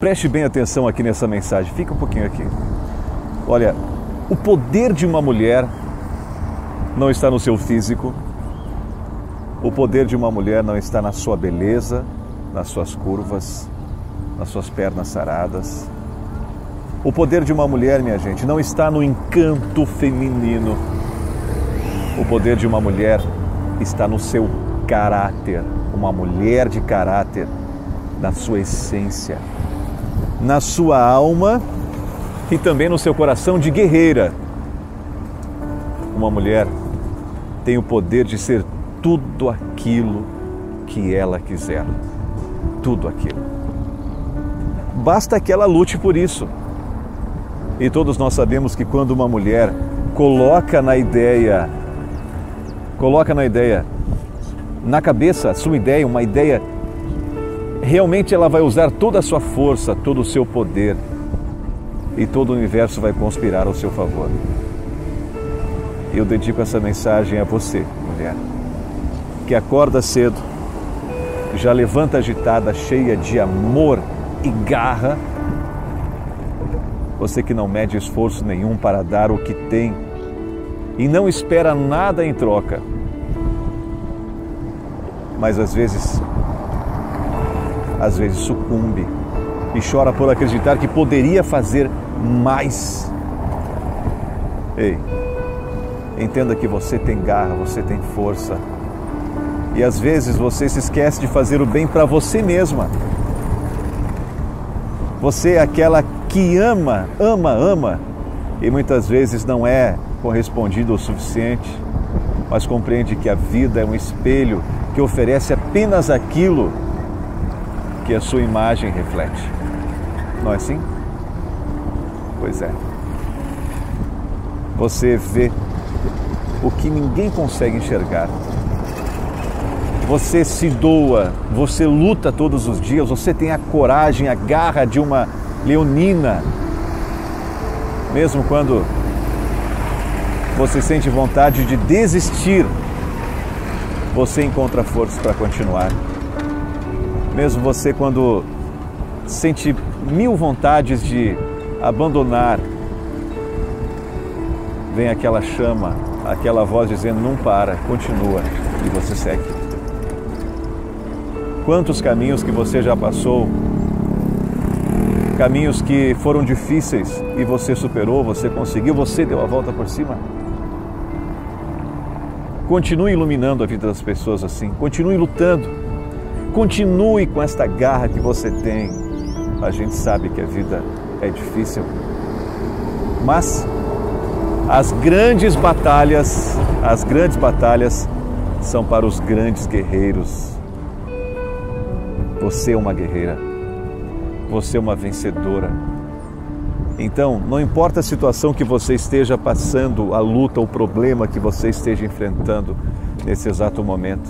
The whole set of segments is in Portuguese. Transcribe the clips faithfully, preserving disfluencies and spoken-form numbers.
preste bem atenção aqui nessa mensagem, fica um pouquinho aqui. Olha, o poder de uma mulher não está no seu físico, o poder de uma mulher não está na sua beleza, nas suas curvas, nas suas pernas saradas. O poder de uma mulher, minha gente, não está no encanto feminino. O poder de uma mulher está no seu caráter, uma mulher de caráter, na sua essência, na sua alma e também no seu coração de guerreira. Uma mulher tem o poder de ser tudo aquilo que ela quiser, tudo aquilo. Basta que ela lute por isso. E todos nós sabemos que quando uma mulher coloca na ideia, coloca na ideia, na cabeça, a sua ideia, uma ideia, realmente ela vai usar toda a sua força, todo o seu poder, e todo o universo vai conspirar ao seu favor. Eu dedico essa mensagem a você, mulher, que acorda cedo, já levanta agitada, cheia de amor e garra. Você que não mede esforço nenhum para dar o que tem e não espera nada em troca, mas às vezes, às vezes sucumbe e chora por acreditar que poderia fazer mais. Ei, entenda que você tem garra, você tem força e às vezes você se esquece de fazer o bem para você mesma. Você é aquela que ama, ama, ama e muitas vezes não é correspondido o suficiente, mas compreende que a vida é um espelho que oferece apenas aquilo que a sua imagem reflete. Não é assim? Pois é. Você vê o que ninguém consegue enxergar. Você se doa, você luta todos os dias, você tem a coragem, a garra de uma leonina. Mesmo quando você sente vontade de desistir, você encontra forças para continuar. Mesmo você quando sente mil vontades de abandonar, vem aquela chama, aquela voz dizendo: não para, continua, e você segue. Quantos caminhos que você já passou, caminhos que foram difíceis e você superou, você conseguiu, você deu a volta por cima. Continue iluminando a vida das pessoas assim, continue lutando, continue com esta garra que você tem. A gente sabe que a vida é difícil, mas as grandes batalhas, as grandes batalhas são para os grandes guerreiros. Você é uma guerreira, você é uma vencedora. Então, não importa a situação que você esteja passando, a luta, o problema que você esteja enfrentando nesse exato momento,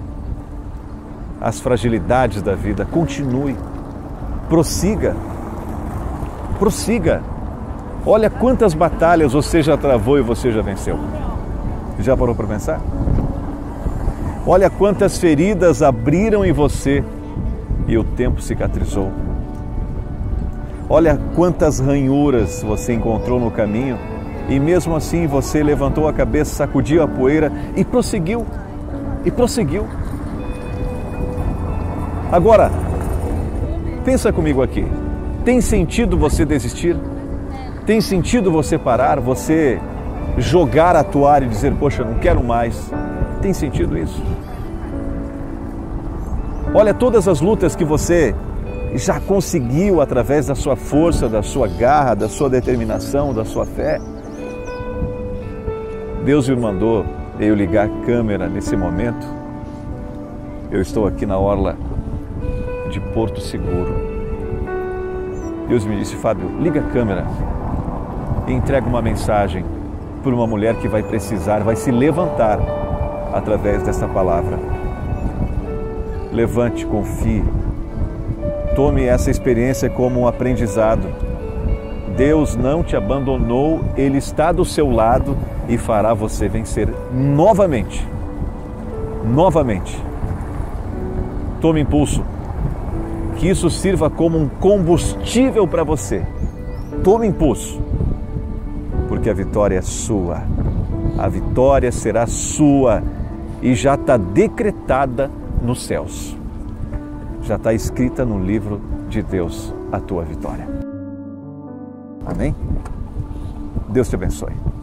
as fragilidades da vida, continue, prossiga, prossiga. Olha quantas batalhas você já travou e você já venceu. Já parou para pensar? Olha quantas feridas abriram em você e o tempo cicatrizou. Olha quantas ranhuras você encontrou no caminho e mesmo assim você levantou a cabeça, sacudiu a poeira e prosseguiu, e prosseguiu. Agora, pensa comigo aqui, tem sentido você desistir? Tem sentido você parar, você jogar a toalha e dizer: poxa, não quero mais? Tem sentido isso? Olha todas as lutas que você já conseguiu através da sua força, da sua garra, da sua determinação, da sua fé. Deus me mandou eu ligar a câmera nesse momento. Eu estou aqui na orla de Porto Seguro. Deus me disse: Fábio, liga a câmera e entrega uma mensagem para uma mulher que vai precisar, vai se levantar através dessa palavra. Levante, confie, tome essa experiência como um aprendizado. Deus não te abandonou, Ele está do seu lado e fará você vencer novamente. Novamente. Tome impulso, Que isso sirva como um combustível para você. Tome impulso, porque a vitória é sua. A vitória será sua e já está decretada nos céus. Já está escrita no livro de Deus a tua vitória. Amém? Deus te abençoe.